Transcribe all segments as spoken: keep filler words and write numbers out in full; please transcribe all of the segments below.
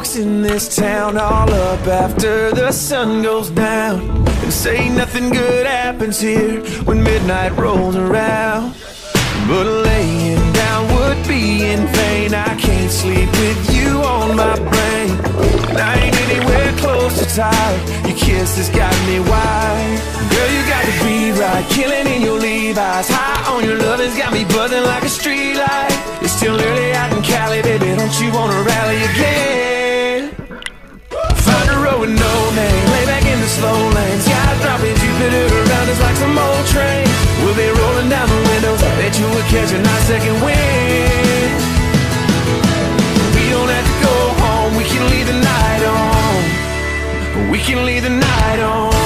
walks in this town all up after the sun goes down, and say nothing good happens here when midnight rolls around. But laying down would be in vain. I can't sleep with you on my brain, and I ain't anywhere close to tired. Your kiss has got me wired. Girl, you got to be right, killing in your Levi's. High on your love has got me buzzing like a street light. It's still early out in Cali, baby, don't you wanna rally again? Find a road with no name, lay back in the slow lane. Skies dropping, Jupiter around us like some old train. We'll be rolling down the windows, I bet you would catch a nice second wind. We don't have to go home, we can leave the night on. We can leave the night on.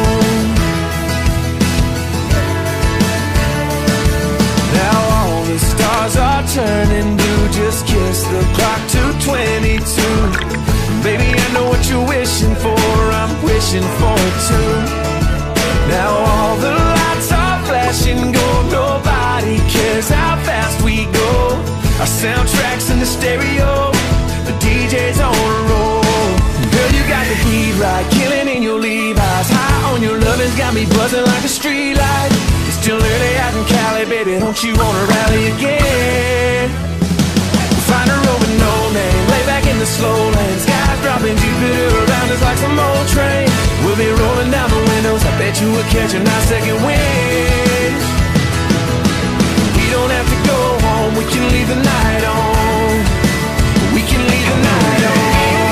Now all the stars are turning blue. Just kiss the clock to twenty-two. Baby, I know what you're wishing for, I'm wishing for it too. Now all the lights are flashing gold, nobody cares how fast we go. Our soundtrack's in the stereo, the D J's on a roll. Girl, you got the heat right, killing in your Levi's. High on your love has got me buzzing like a street light. It's still early out in Cali, baby, don't you wanna rally again? Find a road with no name, lay back in the slow lane. Skies dropping, Jupiter around us like some old train. We'll be rolling down the windows, I bet you would catch a nice second wind. We don't have to go home, we can leave the night on. We can leave the night on.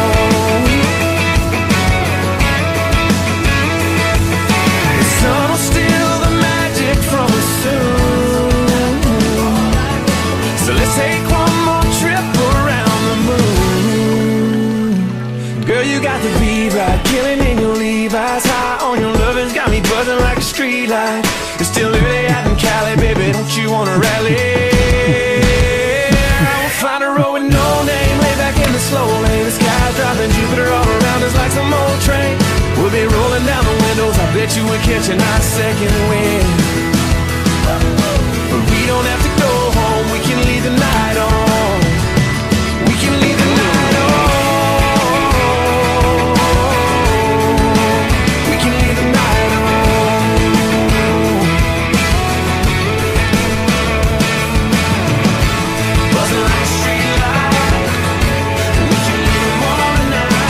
The sun will steal the magic from us soon, so let's take one more trip around the moon. Girl, you got the beat right, killing in your Levi's. High on your lovin's got me buzzing like a street light. It's still early out in Cali, baby, don't you wanna rally? We'll find a road with no name, lay back in the slow lane. The sky's dropping, Jupiter all around us like some old train. We'll be rolling down the windows, I bet you would catch a nice second wind. But we don't have to go home, we can leave the night on. We can leave the night on. We can leave the night on. Buzzing like a street light. We can leave the morning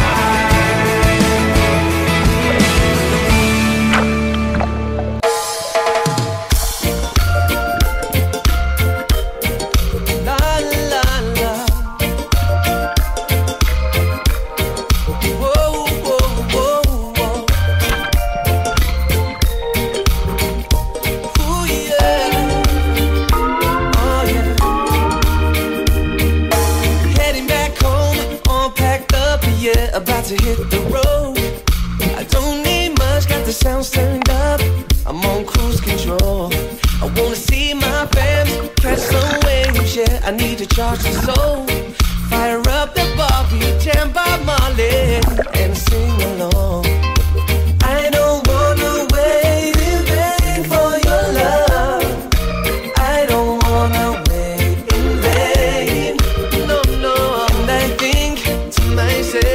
about to hit the road. I don't need much, got the sounds turned up, I'm on cruise control. I wanna see my fam, catch some waves, yeah, I need to charge the soul. Fire up the Bobby, jam by Marley, and sing along. I don't wanna wait in vain for your love. I don't wanna wait in vain. No, no, and I think to myself,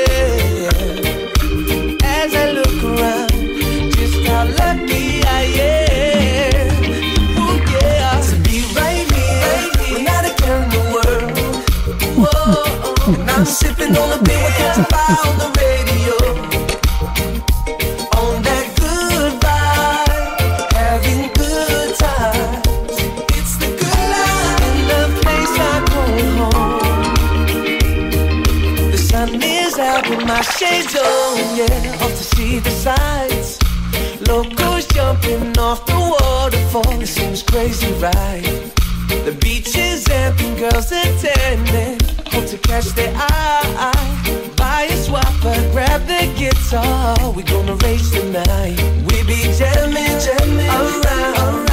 lucky I am. Oh yeah, to be right here, we're not a care in the world. Whoa, and I'm sipping on a beer with catch a fire on the radio. On that good vibe, having good times. It's the good life in the place I call home. The sun is out with my shades on, yeah, off to see the sights. Locals jumping off the waterfall, it seems crazy, right? The beach is empty, girls attending, hope to catch their eye. Buy a swapper, grab the guitar, we gonna race tonight. We be jamming, jamming around, around.